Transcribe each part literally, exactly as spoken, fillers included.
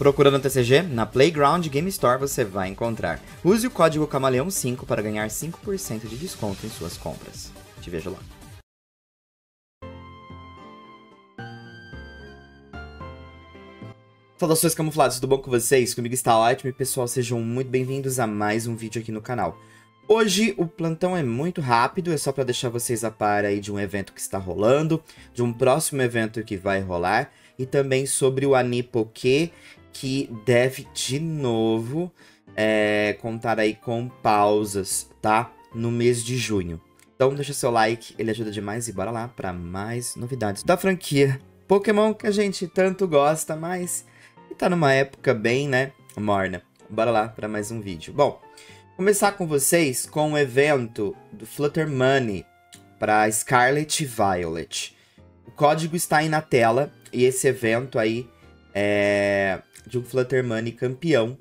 Procurando T C G, na Playground Game Store você vai encontrar. Use o código Camaleão cinco para ganhar cinco por cento de desconto em suas compras. Te vejo lá. Saudações camuflados, tudo bom com vocês? Comigo está ótimo e pessoal, sejam muito bem-vindos a mais um vídeo aqui no canal. Hoje o plantão é muito rápido, é só para deixar vocês a par aí de um evento que está rolando, de um próximo evento que vai rolar e também sobre o Anipoke, que deve de novo é, contar aí com pausas, tá? No mês de junho. Então deixa seu like, ele ajuda demais e bora lá para mais novidades da franquia Pokémon que a gente tanto gosta, mas e tá numa época bem, né, morna. Bora lá para mais um vídeo. Bom, começar com vocês com o evento do Flutter Money para Scarlet Violet. O código está aí na tela e esse evento aí é de um Flutter Money campeão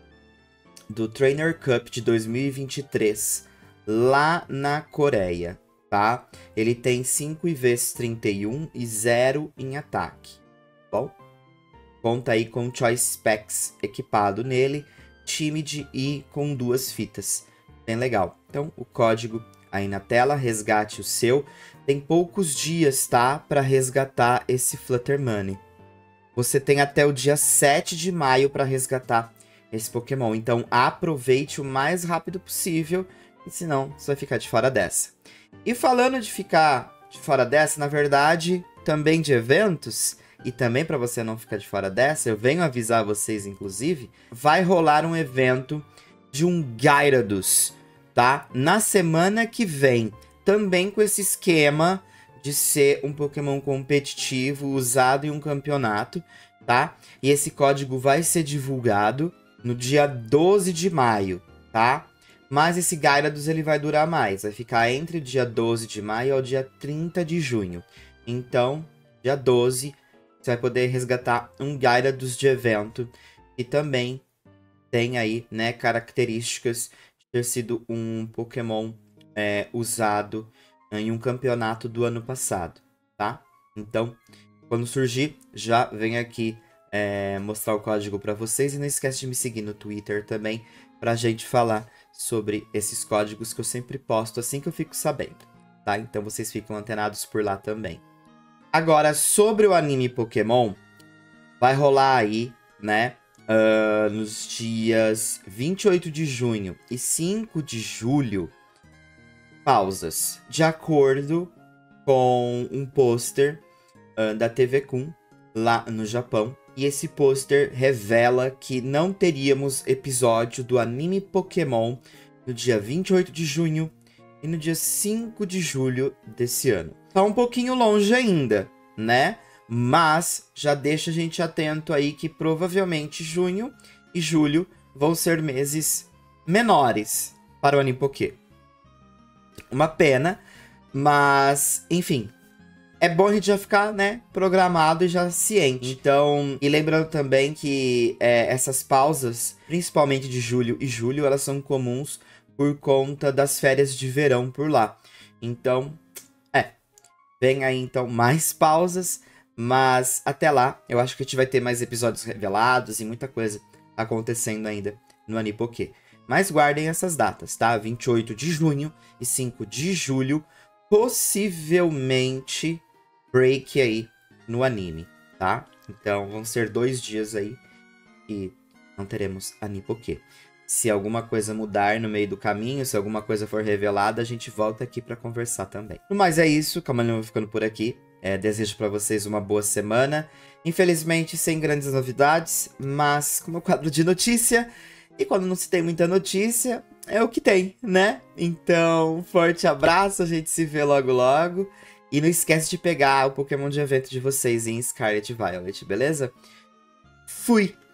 do Trainer Cup de dois mil e vinte e três lá na Coreia, tá? Ele tem cinco I Vs trinta e um e zero em ataque, bom? Conta aí com Choice Specs equipado nele, Timid e com duas fitas. Bem legal. Então, o código aí na tela, resgate o seu. Tem poucos dias, tá? Para resgatar esse Flutter Money. Você tem até o dia sete de maio para resgatar esse Pokémon. Então, aproveite o mais rápido possível, e senão você vai ficar de fora dessa. E falando de ficar de fora dessa, na verdade, também de eventos, e também para você não ficar de fora dessa, eu venho avisar vocês, inclusive, vai rolar um evento de um Gyarados, tá? Na semana que vem, também com esse esquema de ser um Pokémon competitivo usado em um campeonato, tá? E esse código vai ser divulgado no dia doze de maio, tá? Mas esse Gyarados ele vai durar mais, vai ficar entre o dia doze de maio ao dia trinta de junho. Então, dia doze, você vai poder resgatar um Gyarados de evento e também tem aí, né, características de ter sido um Pokémon é, usado em um campeonato do ano passado, tá? Então, quando surgir, já vem aqui é, mostrar o código para vocês. E não esquece de me seguir no Twitter também, pra gente falar sobre esses códigos que eu sempre posto assim que eu fico sabendo, tá? Então vocês ficam antenados por lá também. Agora, sobre o anime Pokémon, vai rolar aí, né, uh, nos dias vinte e oito de junho e cinco de julho, pausas, de acordo com um pôster uh, da T V Kun lá no Japão. E esse pôster revela que não teríamos episódio do anime Pokémon no dia vinte e oito de junho e no dia cinco de julho desse ano. Tá um pouquinho longe ainda, né? Mas já deixa a gente atento aí que provavelmente junho e julho vão ser meses menores para o Anipoke. Uma pena, mas, enfim, é bom a gente já ficar, né, programado e já ciente. Então, e lembrando também que é, essas pausas, principalmente de julho e julho, elas são comuns por conta das férias de verão por lá. Então, é, vem aí então mais pausas, mas até lá, eu acho que a gente vai ter mais episódios revelados e muita coisa acontecendo ainda no Anipoke. Mas guardem essas datas, tá? vinte e oito de junho e cinco de julho, possivelmente break aí no anime, tá? Então vão ser dois dias aí e não teremos Anipoke. Se alguma coisa mudar no meio do caminho, se alguma coisa for revelada, a gente volta aqui para conversar também. Mas é isso, Camaleão ficando por aqui. É, desejo para vocês uma boa semana. Infelizmente sem grandes novidades, mas como quadro de notícia. E quando não se tem muita notícia, é o que tem, né? Então, forte abraço, a gente se vê logo logo. E não esquece de pegar o Pokémon de evento de vocês em Scarlet Violet, beleza? Fui!